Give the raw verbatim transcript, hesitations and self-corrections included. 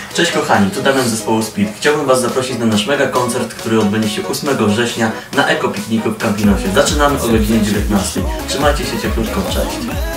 Cześć kochani, tu Damian z zespołu Speed. Chciałbym Was zaprosić na nasz mega koncert, który odbędzie się ósmego września na Eko Pikniku w Campinosie. Zaczynamy o godzinie dziewiętnastej. Trzymajcie się cieplutko, cześć!